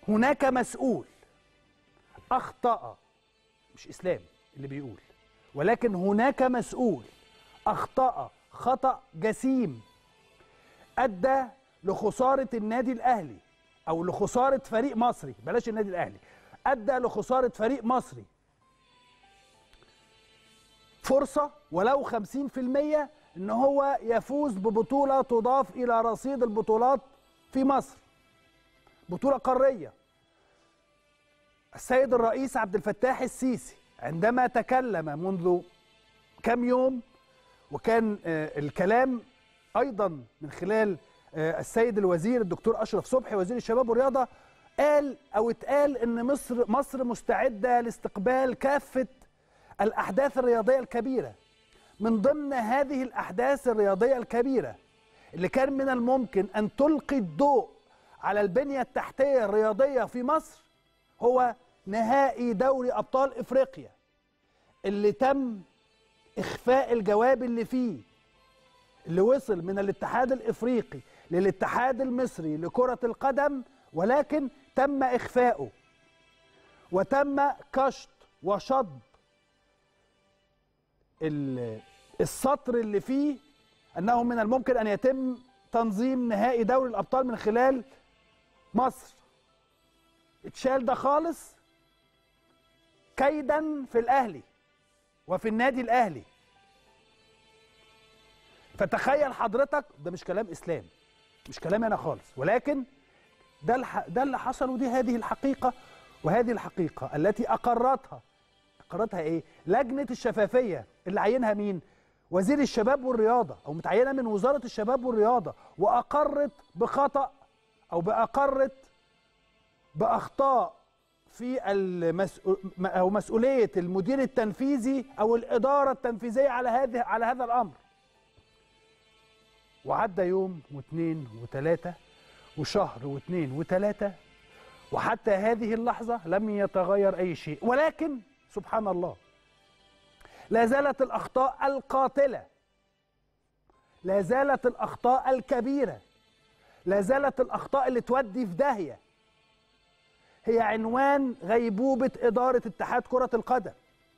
هناك مسؤول أخطأ، مش إسلام اللي بيقول، ولكن هناك مسؤول أخطأ خطأ جسيم أدى لخسارة النادي الأهلي أو لخسارة فريق مصري، بلاش النادي الأهلي، أدى لخسارة فريق مصري فرصة ولو 50% إن هو يفوز ببطولة تضاف إلى رصيد البطولات في مصر، بطولة قارية. السيد الرئيس عبد الفتاح السيسي عندما تكلم منذ كم يوم، وكان الكلام أيضا من خلال السيد الوزير الدكتور أشرف صبحي وزير الشباب والرياضة، اتقال إن مصر مستعدة لاستقبال كافة الأحداث الرياضية الكبيرة. من ضمن هذه الأحداث الرياضية الكبيرة اللي كان من الممكن أن تلقي الضوء على البنية التحتية الرياضية في مصر هو نهائي دوري أبطال إفريقيا، اللي تم إخفاء الجواب اللي فيه، اللي وصل من الاتحاد الإفريقي للاتحاد المصري لكرة القدم، ولكن تم إخفاؤه وتم كشط وشطب السطر اللي فيه أنه من الممكن أن يتم تنظيم نهائي دوري الأبطال من خلال مصر. اتشال ده خالص كيدا في الأهلي وفي النادي الأهلي. فتخيل حضرتك، ده مش كلام إسلام، مش كلامي أنا خالص، ولكن ده اللي حصل، ودي هذه الحقيقة، وهذه الحقيقة التي أقرتها إيه؟ لجنة الشفافية اللي عينها مين؟ وزير الشباب والرياضة، أو متعينة من وزارة الشباب والرياضة، وأقرت بخطأ أو بأخطاء في أو مسؤولية المدير التنفيذي أو الإدارة التنفيذية على هذا الأمر. وعدى يوم واثنين وثلاثة وشهر واثنين وثلاثة، وحتى هذه اللحظة لم يتغير أي شيء. ولكن سبحان الله، لا زالت الأخطاء القاتلة، لا زالت الأخطاء الكبيرة، لا زالت الأخطاء اللي تودي في داهية هي عنوان غيبوبة إدارة اتحاد كرة القدم.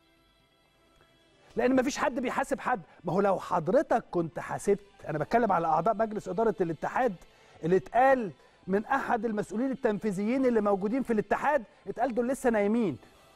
لأن مفيش حد بيحاسب حد. ما هو لو حضرتك كنت حاسبت، أنا بتكلم على أعضاء مجلس إدارة الاتحاد اللي اتقال من أحد المسؤولين التنفيذيين اللي موجودين في الاتحاد، اتقال دول لسه نايمين.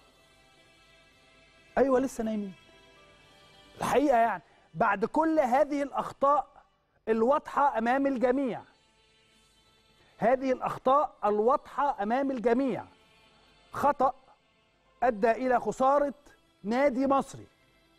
أيوة لسه نايمين الحقيقة، يعني بعد كل هذه الأخطاء الواضحة أمام الجميع، هذه الأخطاء الواضحة أمام الجميع، خطأ أدى إلى خسارة نادي مصري،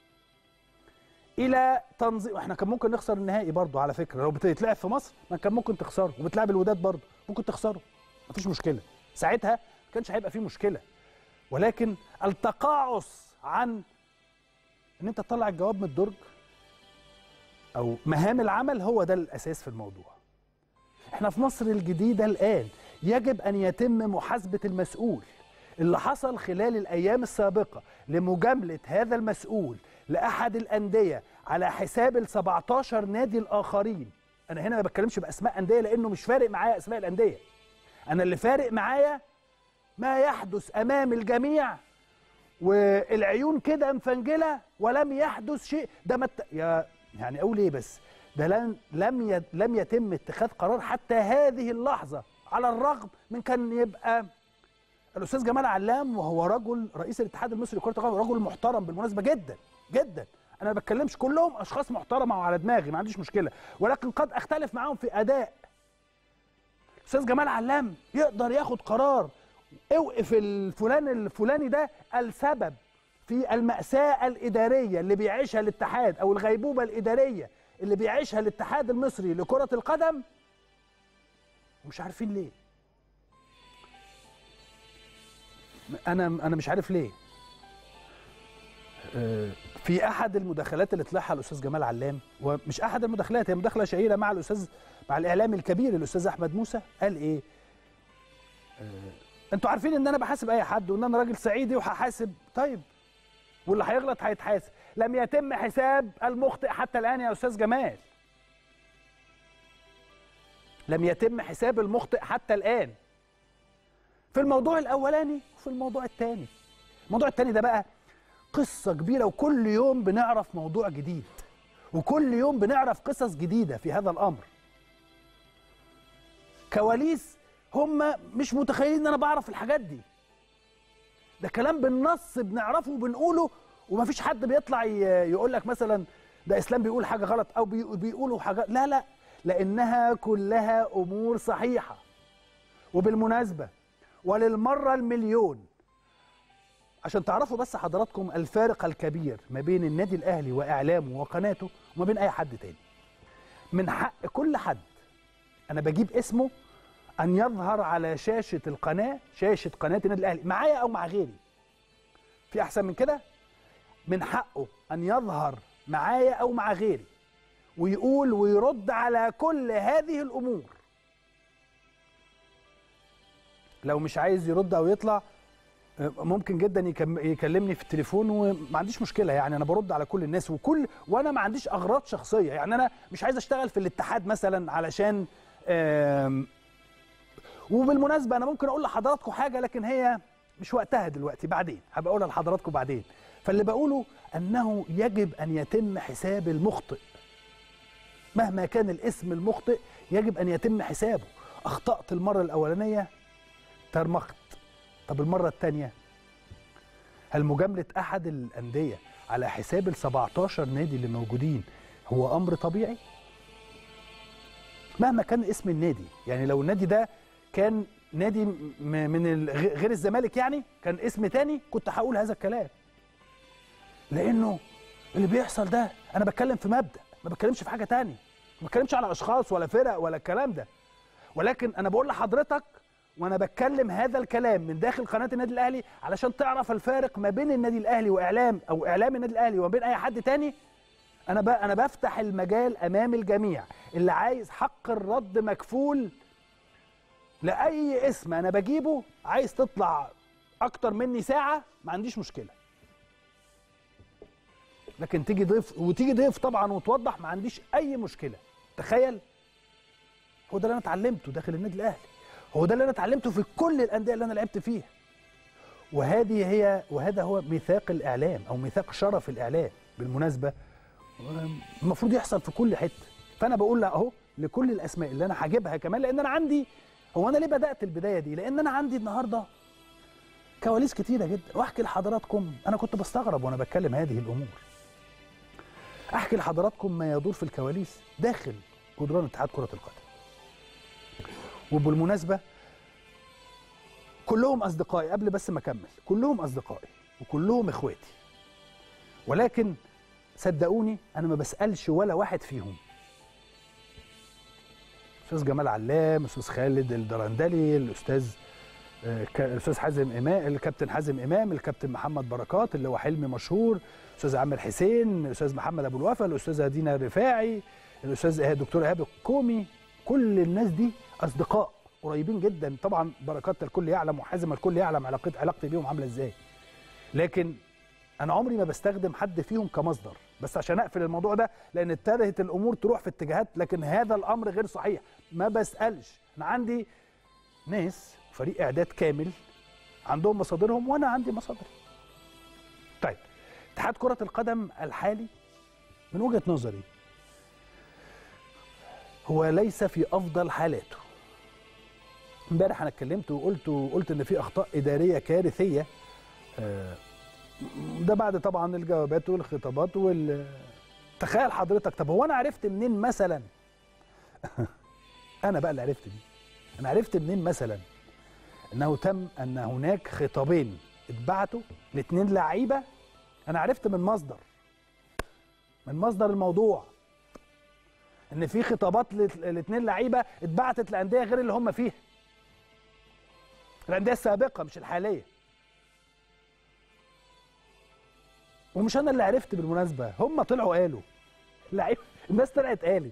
إلى تنظيم. احنا كان ممكن نخسر النهائي برضو على فكرة، لو بتتلعب في مصر ما كان ممكن تخسره، وبتلعب الوداد برضو ممكن تخسره، مفيش مشكلة ساعتها، ما كانش هيبقى فيه مشكلة. ولكن التقاعس عن ان انت تطلع الجواب من الدرج او مهام العمل هو ده الاساس في الموضوع. احنا في مصر الجديدة الان يجب ان يتم محاسبة المسؤول. اللي حصل خلال الايام السابقة لمجاملة هذا المسؤول لاحد الاندية على حساب ال17 نادي الاخرين، انا هنا ما بتكلمش باسماء اندية لانه مش فارق معايا اسماء الاندية، انا اللي فارق معايا ما يحدث امام الجميع والعيون كده مفنجله ولم يحدث شيء. ده يعني اقول ايه، بس ده لم يتم اتخاذ قرار حتى هذه اللحظه، على الرغم من كان يبقى الاستاذ جمال علام، وهو رجل رئيس الاتحاد المصري لكره القدم، رجل محترم بالمناسبه جدا جدا. انا ما بتكلمش، كلهم اشخاص محترمه وعلى دماغي، ما عنديش مشكله، ولكن قد اختلف معاهم في اداء. الاستاذ جمال علام يقدر ياخد قرار اوقف الفلان الفلاني ده السبب في المأساة الإدارية اللي بيعيشها الاتحاد، أو الغيبوبة الإدارية اللي بيعيشها الاتحاد المصري لكرة القدم، ومش عارفين ليه. أنا مش عارف ليه. في أحد المداخلات اللي طلعها الأستاذ جمال علام، ومش أحد المداخلات، هي مداخلة شهيرة مع الإعلامي الكبير الأستاذ أحمد موسى، قال إيه؟ انتوا عارفين ان انا بحاسب اي حد، وان انا راجل صعيدي وهحاسب. طيب واللي هيغلط هيتحاسب. لم يتم حساب المخطئ حتى الان يا استاذ جمال، لم يتم حساب المخطئ حتى الان. في الموضوع الاولاني وفي الموضوع الثاني. الموضوع الثاني ده بقى قصه كبيره، وكل يوم بنعرف موضوع جديد، وكل يوم بنعرف قصص جديده في هذا الامر. كواليس هم مش متخيلين ان انا بعرف الحاجات دي. ده كلام بالنص بنعرفه وبنقوله، ومفيش حد بيطلع يقول لك مثلا ده اسلام بيقول حاجه غلط او بيقولوا حاجه. لا لا، لانها كلها امور صحيحه. وبالمناسبه وللمره المليون، عشان تعرفوا بس حضراتكم الفارق الكبير ما بين النادي الاهلي واعلامه وقناته وما بين اي حد تاني. من حق كل حد انا بجيب اسمه ان يظهر على شاشه القناه، شاشه قناه النادي الاهلي، معايا او مع غيري. في احسن من كده؟ من حقه ان يظهر معايا او مع غيري ويقول ويرد على كل هذه الامور. لو مش عايز يرد او يطلع ممكن جدا يكلمني في التليفون وما عنديش مشكله، يعني انا برد على كل الناس وانا ما عنديش اغراض شخصيه. يعني انا مش عايز اشتغل في الاتحاد مثلا علشان وبالمناسبه انا ممكن اقول لحضراتكم حاجه لكن هي مش وقتها دلوقتي، بعدين هبقى اقولها لحضراتكم بعدين. فاللي بقوله انه يجب ان يتم حساب المخطئ مهما كان الاسم المخطئ، يجب ان يتم حسابه. اخطأت المره الاولانيه ترمخت، طب المره الثانيه هل مجامله احد الانديه على حساب ال 17 نادي اللي موجودين هو امر طبيعي؟ مهما كان اسم النادي، يعني لو النادي ده كان نادي من غير الزمالك يعني كان اسم تاني كنت هقول هذا الكلام. لانه اللي بيحصل ده انا بتكلم في مبدأ، ما بتكلمش في حاجه تانية، ما بتكلمش على اشخاص ولا فرق ولا الكلام ده. ولكن انا بقول لحضرتك وانا بتكلم هذا الكلام من داخل قناه النادي الاهلي علشان تعرف الفارق ما بين النادي الاهلي واعلام او اعلام النادي الاهلي وما بين اي حد تاني. انا بفتح المجال امام الجميع، اللي عايز حق الرد مكفول لاي اسم انا بجيبه. عايز تطلع اكتر مني ساعه ما عنديش مشكله، لكن تيجي ضيف طبعا وتوضح ما عنديش اي مشكله. تخيل، هو ده اللي انا اتعلمته داخل النادي الاهلي، هو ده اللي انا اتعلمته في كل الانديه اللي انا لعبت فيها. وهذا هو ميثاق الاعلام او ميثاق شرف الاعلام بالمناسبه، المفروض يحصل في كل حته. فانا بقول لا اهو لكل الاسماء اللي انا هجيبها كمان، لان انا عندي، هو انا ليه بدات البدايه دي؟ لان انا عندي النهارده كواليس كتيره جدا، واحكي لحضراتكم. انا كنت بستغرب وانا بتكلم هذه الامور، احكي لحضراتكم ما يدور في الكواليس داخل جدران اتحاد كره القدم. وبالمناسبه كلهم اصدقائي، قبل بس ما اكمل، كلهم اصدقائي وكلهم اخواتي، ولكن صدقوني انا ما بسالش ولا واحد فيهم. الاستاذ جمال علام، الاستاذ خالد الدرندلي، الاستاذ حازم امام، الكابتن حازم امام، الكابتن محمد بركات اللي هو حلمي مشهور، الاستاذ عامر حسين، الاستاذ محمد ابو الوفا، الاستاذه دينا الرفاعي، الاستاذ الدكتور ايهاب الكومي. كل الناس دي اصدقاء قريبين جدا. طبعا بركات الكل يعلم وحازم الكل يعلم علاقتي بيهم عامله ازاي، لكن انا عمري ما بستخدم حد فيهم كمصدر. بس عشان اقفل الموضوع ده لان اتجهت الامور تروح في اتجاهات، لكن هذا الامر غير صحيح. ما بسالش، انا عندي ناس فريق اعداد كامل عندهم مصادرهم وانا عندي مصادري. طيب، اتحاد كرة القدم الحالي من وجهة نظري هو ليس في افضل حالاته. امبارح انا اتكلمت وقلت ان في اخطاء اداريه كارثيه، ده بعد طبعا الجوابات والخطابات تخيل حضرتك، طب هو انا عرفت منين مثلا انا بقى اللي عرفت دي، انا عرفت منين مثلا ان هناك خطابين اتبعتوا لاثنين لعيبه؟ انا عرفت من مصدر الموضوع ان في خطابات لاثنين لعيبه اتبعتت لانديه غير اللي هم فيها، الانديه السابقه مش الحاليه. ومش انا اللي عرفت بالمناسبه، هم طلعوا قالوا، الناس طلعت قالت.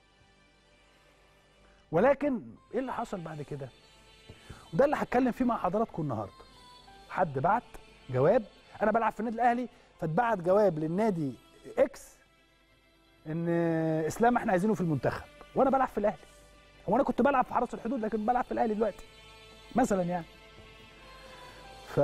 ولكن ايه اللي حصل بعد كده؟ وده اللي هتكلم فيه مع حضراتكم النهارده. حد بعت جواب، انا بلعب في النادي الاهلي، فاتبعت جواب للنادي اكس ان اسلام احنا عايزينه في المنتخب وانا بلعب في الاهلي. هو انا كنت بلعب في حرس الحدود لكن بلعب في الاهلي دلوقتي مثلا يعني. ف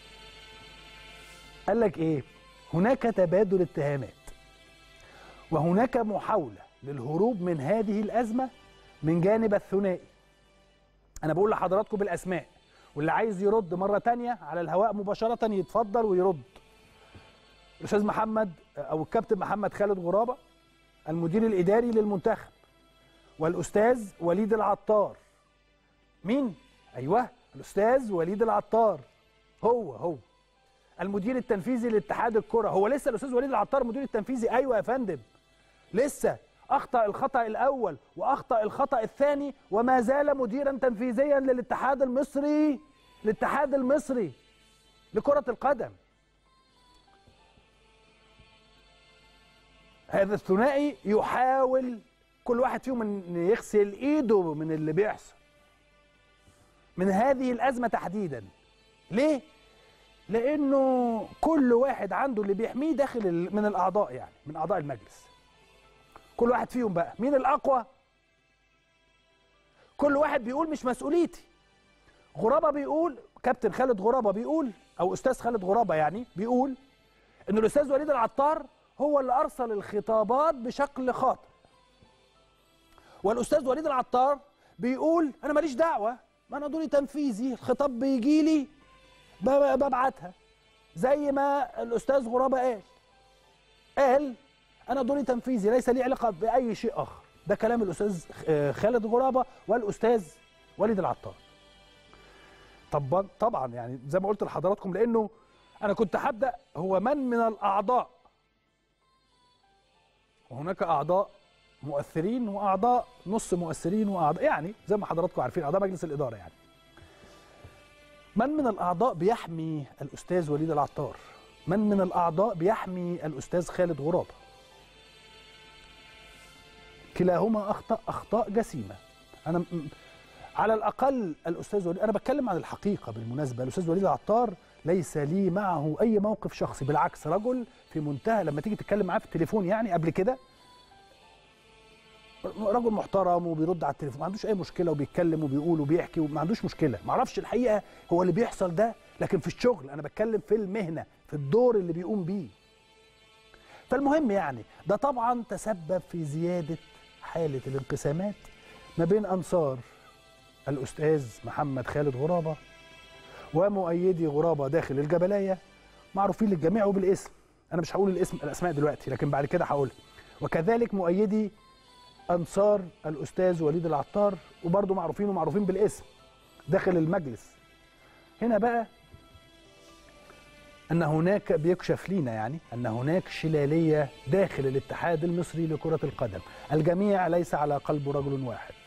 قال لك ايه؟ هناك تبادل اتهامات وهناك محاولة للهروب من هذه الأزمة من جانب الثنائي. أنا بقول لحضراتكم بالأسماء، واللي عايز يرد مرة تانية على الهواء مباشرة يتفضل ويرد. الأستاذ محمد أو الكابتن محمد خالد غرابة المدير الإداري للمنتخب، والأستاذ وليد العطار. مين؟ أيوه الأستاذ وليد العطار، هو المدير التنفيذي لاتحاد الكرة. هو لسه الأستاذ وليد العطار مدير التنفيذي؟ أيوه يا فندم، لسه أخطأ الخطأ الأول وأخطأ الخطأ الثاني وما زال مديرا تنفيذيا للاتحاد المصري، الاتحاد المصري لكرة القدم. هذا الثنائي يحاول كل واحد فيهم ان يغسل ايده من اللي بيحصل، من هذه الأزمة تحديدا. ليه؟ لأنه كل واحد عنده اللي بيحميه داخل من الأعضاء، يعني من أعضاء المجلس. كل واحد فيهم بقى مين الأقوى؟ كل واحد بيقول مش مسؤوليتي. غرابة بيقول، كابتن خالد غرابة بيقول، أو أستاذ خالد غرابة يعني بيقول إن الأستاذ وليد العطار هو اللي أرسل الخطابات بشكل خاطئ. والأستاذ وليد العطار بيقول أنا ماليش دعوة، ما أنا دوري تنفيذي، الخطاب بيجي لي ببعتها، زي ما الأستاذ غرابة قال أنا دوري تنفيذي ليس لي علاقة بأي شيء آخر. ده كلام الأستاذ خالد غرابة والأستاذ وليد العطار. طبعا يعني زي ما قلت لحضراتكم، لأنه أنا كنت هبدأ هو من الأعضاء، وهناك أعضاء مؤثرين وأعضاء نص مؤثرين وأعضاء يعني زي ما حضراتكم عارفين أعضاء مجلس الإدارة. يعني من الأعضاء بيحمي الأستاذ وليد العطار؟ من الأعضاء بيحمي الأستاذ خالد غرابة؟ كلاهما أخطأ أخطاء جسيمة. أنا على الأقل الأستاذ وليد، أنا بتكلم عن الحقيقة بالمناسبة، الأستاذ وليد العطار ليس لي معه أي موقف شخصي، بالعكس رجل في منتهى، لما تيجي تتكلم معاه في التليفون يعني قبل كده رجل محترم وبيرد على التليفون، ما عندوش أي مشكلة وبيتكلم وبيقول وبيحكي وما عندوش مشكلة. ما اعرفش الحقيقة هو اللي بيحصل ده، لكن في الشغل أنا بتكلم في المهنة، في الدور اللي بيقوم بيه. فالمهم يعني ده طبعا تسبب في زيادة حالة الانقسامات ما بين أنصار الأستاذ محمد خالد غرابة ومؤيدي غرابة داخل الجبلاية، معروفين للجميع وبالاسم. أنا مش هقول الأسماء دلوقتي، لكن بعد كده هقولها. وكذلك مؤيدي أنصار الأستاذ وليد العطار، وبرضه معروفين بالاسم داخل المجلس. هنا بقى أن هناك بيكشف لينا يعني أن هناك شلالية داخل الاتحاد المصري لكرة القدم. الجميع ليس على قلب رجل واحد.